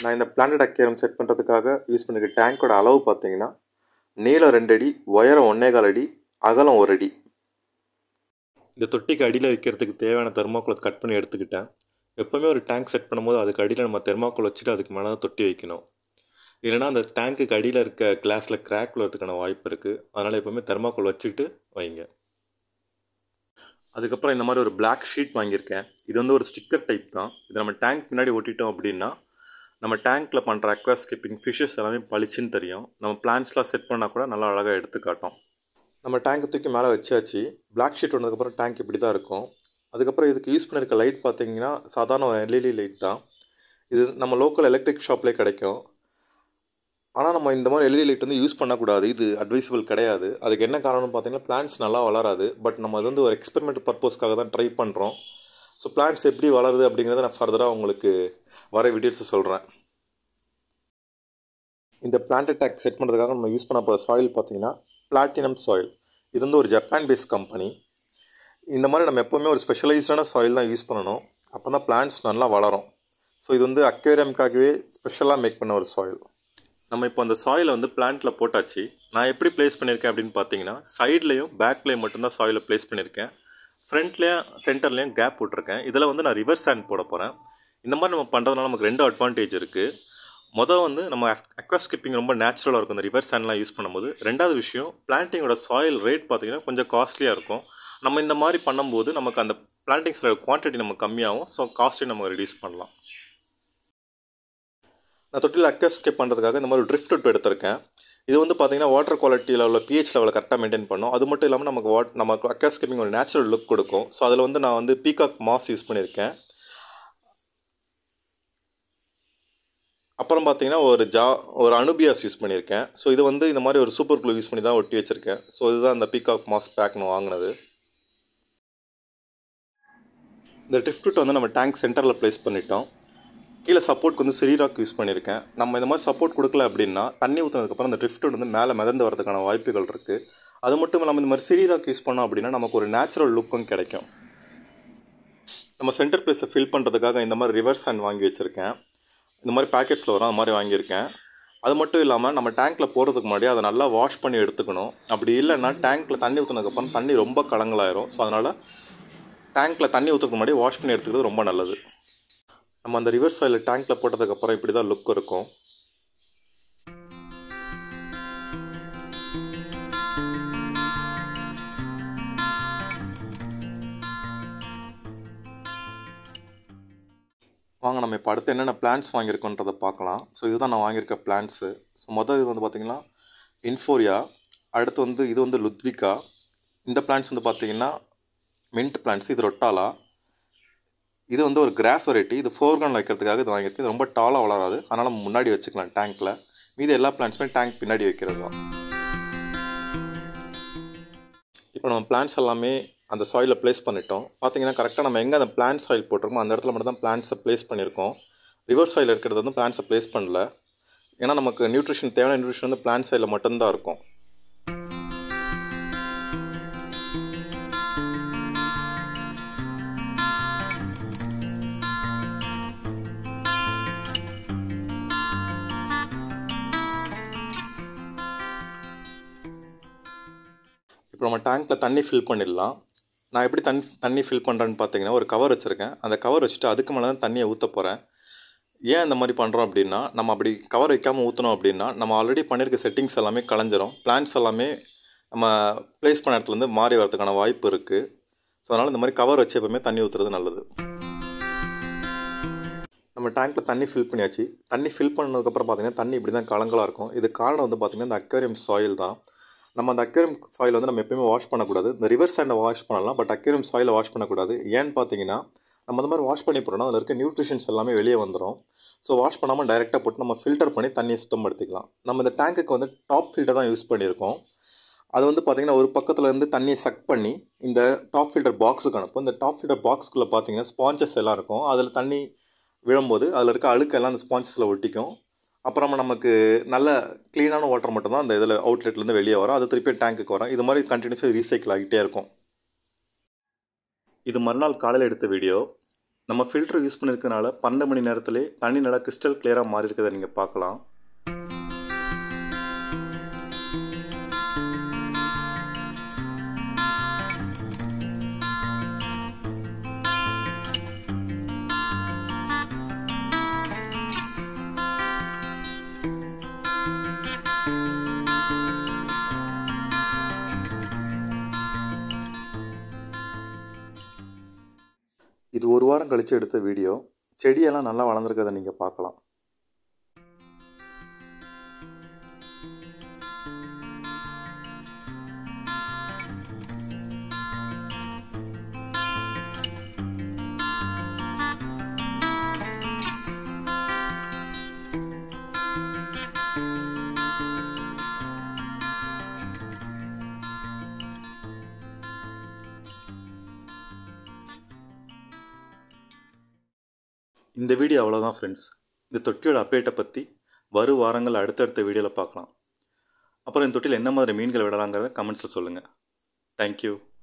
நான் இந்த plant aquarium set பண்ணுறதுக்காக யூஸ் பண்ணிருக்க டேங்கோட அளவு பார்த்தீங்கன்னா நீளம் 2 அடி, உயரம் 1.25 அடி, அகலம் 1 அடி. இந்த தொட்டிக்கு அடியில் வைக்கிறதுக்கு தேவையான தெர்மாக்கோலை கட் பண்ணி எடுத்துக்கிட்டேன். எப்போவுமே ஒரு டேங்க் செட் பண்ணும்போது அதுக்கு அடியில் நம்ம தெர்மாக்கோல் வச்சுட்டு அதுக்கு மேலே தான் தொட்டி வைக்கணும். இல்லைனா அந்த டேங்க்குக்கு அடியில் இருக்க கிளாஸில் கிராக் விழுறதுக்கான வாய்ப்பு இருக்குது. அதனால் எப்போவுமே தெர்மாக்கோல் வச்சுக்கிட்டு வைங்க. அதுக்கப்புறம் இந்த மாதிரி ஒரு பிளாக் ஷீட் வாங்கியிருக்கேன். இது வந்து ஒரு ஸ்டிக்கர் டைப் தான். இதை நம்ம டேங்க் பின்னாடி ஒட்டிட்டோம் அப்படின்னா நம்ம டேங்க்கில் பண்ணுற அக்வாஸ்கேப்பிங் ஃபிஷ்ஷஸ் எல்லாமே பளிச்சுன்னு தெரியும். நம்ம பிளான்ஸ்லாம் செட் பண்ணால் கூட நல்லா அழகாக எடுத்துக்காட்டும். நம்ம டேங்க் தூக்கி மேலே வச்சாச்சு. பிளாக் ஷீட் வந்ததுக்கப்புறம் டேங்க் இப்படி தான் இருக்கும். அதுக்கப்புறம் இதுக்கு யூஸ் பண்ணியிருக்க லைட் பார்த்தீங்கன்னா சாதாரண ஒரு எல்இடி லைட் தான். இது நம்ம லோக்கல் எலக்ட்ரிக் ஷாப்லேயே கிடைக்கும். ஆனால் நம்ம இந்த மாதிரி எல்இடி லைட் வந்து யூஸ் பண்ணக்கூடாது. இது அட்வைசபிள் கிடையாது. அதுக்கு என்ன காரணம்னு பார்த்தீங்கன்னா பிளான்ட்ஸ் நல்லா வளராது. பட் நம்ம அது வந்து ஒரு எக்ஸ்பெரிமெண்ட் பர்பஸ்க்காக தான் ட்ரை பண்ணுறோம். ஸோ பிளான்ட்ஸ் எப்படி வளருது அப்படிங்கிறத நான் ஃபர்தராக உங்களுக்கு வர வீடியோஸை சொல்கிறேன். இந்த பிளான்ட் டேங்க் செட் பண்ணுறதுக்காக நம்ம யூஸ் பண்ண போகிற சாயில் பார்த்தீங்கன்னா பிளாட்டினம் சாயில். இது வந்து ஒரு ஜப்பான் பேஸ்ட் கம்பெனி. இந்த மாதிரி நம்ம எப்போவுமே ஒரு ஸ்பெஷலைஸ்டான சாயில் தான் யூஸ் பண்ணணும். அப்போ தான் பிளான்ட்ஸ் நல்லா வளரும். ஸோ இது வந்து அக்வேரியம்காகவே ஸ்பெஷலாக மேக் பண்ண ஒரு சாயில். நம்ம இப்போ அந்த சாயிலை வந்து பிளான்ட்டில் போட்டாச்சு. நான் எப்படி ப்ளேஸ் பண்ணியிருக்கேன் அப்படின்னு பார்த்தீங்கன்னா சைட்லேயும் பேக்லேயும் மட்டும்தான் சாயிலை ப்ளேஸ் பண்ணியிருக்கேன். ஃப்ரண்ட்லேயும் சென்டர்லேயும் கேப் விட்டுருக்கேன். இதில் வந்து நான் ரிவர்ஸ் சாண்ட் போட போகிறேன். இந்த மாதிரி நம்ம பண்ணுறதுனால நமக்கு 2 அட்வான்டேஜ் இருக்குது. மொதல் வந்து நம்ம அக்வாஸ்கேப்பிங் ரொம்ப நேச்சுரலாக இருக்கும் இந்த ரிவர்ஸ் சாண்ட்லாம் யூஸ் பண்ணும்போது. ரெண்டாவது விஷயம் பிளான்ட்டிங்கோட சாயில் ரேட் பார்த்திங்கன்னா கொஞ்சம் காஸ்ட்லியாக இருக்கும். நம்ம இந்த மாதிரி பண்ணும்போது நமக்கு அந்த பிளான்ட்டிங்ஸோட குவான்டிட்டி நம்ம கம்மியாகும். ஸோ காஸ்ட்டையும் நம்ம ரெடியூஸ் பண்ணலாம். நான் தொட்டியில் அக்வாஸ்கேப் பண்ணுறதுக்காக இந்த மாதிரி ட்ரிஃப்ட் அவுட் எடுத்திருக்கேன். இது வந்து பார்த்திங்கன்னா வாட்டர் குவாலிட்டியில் உள்ள பிஹெச் லெவலை கரெக்டாக மெயின்டைன் பண்ணும். அது மட்டும் இல்லாமல் நமக்கு அக்வாஸ்கேப்பிங் ஒரு நேச்சுரல் லுக் கொடுக்கும். ஸோ அதில் வந்து நான் வந்து பீகாக் மாஸ் யூஸ் பண்ணியிருக்கேன். அப்புறம் பார்த்தீங்கன்னா ஒரு அனுபியாஸ் யூஸ் பண்ணியிருக்கேன். ஸோ இது வந்து இந்த மாதிரி ஒரு சூப்பர் க்ளூ யூஸ் பண்ணி தான் ஒட்டி வச்சுருக்கேன். ஸோ இதுதான் இந்த பீகாக் மாஸ் பேக் நான் வாங்கினது. இந்த ட்ரிஃப்ட் வந்து நம்ம டேங்க் சென்டரில் ப்ளேஸ் பண்ணிட்டோம். கீழே சப்போர்ட்க்கு வந்து சிரிராக் யூஸ் பண்ணியிருக்கேன். நம்ம இந்த மாதிரி சப்போர்ட் கொடுக்கல அப்படின்னா தண்ணி ஊற்றினதுக்கப்புறம் அந்த ட்ரிஃப்ட் வந்து மேலே மிதந்து வரதுக்கான வாய்ப்புகள் இருக்குது. அது மட்டும் இல்லாமல் இந்த மாதிரி சிரிராக் யூஸ் பண்ணோம் அப்படின்னா நமக்கு ஒரு நேச்சுரல் லுக்கும் கிடைக்கும். நம்ம சென்டர் பிளேஸை ஃபில் பண்ணுறதுக்காக இந்த மாதிரி ரிவர்ஸ் சாண்ட் வாங்கி வச்சுருக்கேன். இந்த மாதிரி பேக்கெட்ஸில் வரும், அது மாதிரி வாங்கியிருக்கேன். அது மட்டும் இல்லாமல் நம்ம டேங்க்கில் போகிறதுக்கு முன்னாடி அதை நல்லா வாஷ் பண்ணி எடுத்துக்கணும். அப்படி இல்லைன்னா டேங்க்கில் தண்ணி ஊற்றினதுக்கப்புறம் தண்ணி ரொம்ப கலங்கலாயிரும். ஸோ அதனால் டேங்க்கில் தண்ணி ஊற்றுறதுக்கு முன்னாடி வாஷ் பண்ணி எடுத்துக்கிறது ரொம்ப நல்லது. நம்ம அந்த ரிவர்ஸ் சாயில் டேங்க்கில் போட்டதுக்கப்புறம் இப்படி தான் லுக் இருக்கும். வாங்க நம்ம இப்போ அடுத்து என்னென்ன பிளான்ட்ஸ் வாங்கியிருக்கோன்றதை பார்க்கலாம். ஸோ இதுதான் நான் வாங்கியிருக்க பிளான்ட்ஸு. ஸோ மொதல் இது வந்து பார்த்திங்கன்னா இன்ஃபோரியா. அடுத்து வந்து இது வந்து லுத்விகா. இந்த பிளான்ட்ஸ் வந்து பார்த்திங்கன்னா மின்ட் பிளான்ட்ஸ். இது ரொட்டாலா. இது வந்து ஒரு கிராஸ் வெரைட்டி. இது ஃபோர்கிரவுண்டில் வைக்கிறதுக்காக இது வாங்கியிருக்கு. இது ரொம்ப டாலாக வளராது, அதனால் நம்ம முன்னாடி வச்சுக்கலாம் டேங்க்கில். மீது எல்லா பிளான்ட்ஸுமே டேங்க் பின்னாடி வைக்கிறது தான். இப்போ நம்ம பிளான்ட்ஸ் எல்லாமே அந்த சாயிலில் ப்ளேஸ் பண்ணிட்டோம். பார்த்தீங்கன்னா கரெக்டாக நம்ம எங்கே அந்த பிளான்ட் சாயில் போட்டிருக்கோமோ அந்த இடத்துல மட்டும் தான் பிளான்ட்ஸை ப்ளேஸ் பண்ணியிருக்கோம். ரிவர்ஸ் சாயில் இருக்கிறது வந்து பிளான்ட்ஸை ப்ளேஸ் பண்ணல. ஏன்னா நமக்கு நியூட்ரிஷன் தேவையான நியூட்ரிஷன் வந்து பிளான்ட் சாயிலில் மட்டும்தான் இருக்கும். இப்போ நம்ம டேங்க்கில் தண்ணி ஃபில் பண்ணிடலாம். நான் எப்படி தண்ணி ஃபில் பண்ணுறேன்னு பார்த்தீங்கன்னா ஒரு கவர் வச்சுருக்கேன். அந்த கவர் வச்சுட்டு அதுக்கு மேலே தான் தண்ணியை ஊற்ற போகிறேன். ஏன் இந்த மாதிரி பண்ணுறோம் அப்படின்னா நம்ம அப்படி கவர் வைக்காமல் ஊற்றணும் அப்படின்னா நம்ம ஆல்ரெடி பண்ணியிருக்க செட்டிங்ஸ் எல்லாமே கலைஞ்சிரும். பிளான்ட்ஸ் எல்லாமே நம்ம ப்ளேஸ் பண்ண இடத்துலேருந்து மாறி வரதுக்கான வாய்ப்பு இருக்குது. ஸோ அதனால் இந்த மாதிரி கவர் வச்சு எப்பவுமே தண்ணி ஊற்றுறது நல்லது. நம்ம டேங்க்கில் தண்ணி ஃபில் பண்ணியாச்சு. தண்ணி ஃபில் பண்ணதுக்கப்புறம் பார்த்திங்கன்னா தண்ணி இப்படி தான் கலங்கலாக இருக்கும். இது காரணம் வந்து பார்த்திங்கன்னா இந்த அக்வேரியம் சாயில் தான். நம்ம அந்த அக்வேரியம் சாயில் வந்து நம்ம எப்பயுமே வாஷ் பண்ணக்கூடாது. இந்த ரிவர்ஸ் சாண்டை வாஷ் பண்ணலாம், பட் அக்வேரியம் சாயிலை வாஷ் பண்ணக்கூடாது. ஏன்னு பார்த்தீங்கன்னா நம்ம அந்த மாதிரி வாஷ் பண்ணி போகிறோம்னா அதில் இருக்க நியூட்ரிஷன்ஸ் எல்லாமே வெளியே வந்துடும். ஸோ வாஷ் பண்ணாமல் டைரெக்டாக போட்டு நம்ம ஃபில்டர் பண்ணி தண்ணியை சுத்தப்படுத்திக்கலாம். நம்ம இந்த டேங்க்குக்கு வந்து டாப் ஃபில்டர் தான் யூஸ் பண்ணியிருக்கோம். அது வந்து பார்த்திங்கன்னா ஒரு பக்கத்தில் இருந்து தண்ணியை சக் பண்ணி இந்த டாப் ஃபில்டர் பாக்ஸுக்கு அனுப்பும். இந்த டாப் ஃபில்டர் பாக்ஸ்க்குள்ளே பார்த்திங்கன்னா ஸ்பான்சஸ் எல்லாம் இருக்கும். அதில் தண்ணி விழும்போது அதில் இருக்க அழுக்கெல்லாம் அந்த ஸ்பான்சஸில் ஒட்டிக்கும். அப்புறமா நமக்கு நல்ல க்ளீனான வாட்டர் மட்டும் தான் அந்த இதில் அவுட்லெட்லேருந்து வெளியே வரும். அது திருப்பி டேங்க்குக்கு வரும். இது மாதிரி கண்டினியூஸாக ரீசைக்கிள் ஆகிட்டே இருக்கும். இது மறுநாள் காலையில் எடுத்த வீடியோ. நம்ம ஃபில்டர் யூஸ் பண்ணியிருக்கனால 12 மணி நேரத்திலே தண்ணி நல்லா கிறிஸ்டல் கிளியராக மாறி இருக்கிறத நீங்கள் பார்க்கலாம். இது ஒரு வாரம் கழித்து எடுத்த வீடியோ. செடியெல்லாம் நல்லா வளர்ந்துருக்கிறத நீங்கள் பார்க்கலாம். இந்த வீடியோ அவ்வளோதான் ஃப்ரெண்ட்ஸ். இந்த தொட்டியோட அப்டேட்டை பற்றி வரும் வாரங்கள் அடுத்தடுத்த வீடியோவில் பார்க்கலாம். அப்புறம் இந்த தொட்டியில் என்ன மாதிரி மீன்கள் விடலாங்கிறத கமெண்ட்ஸில் சொல்லுங்கள். தேங்க்யூ.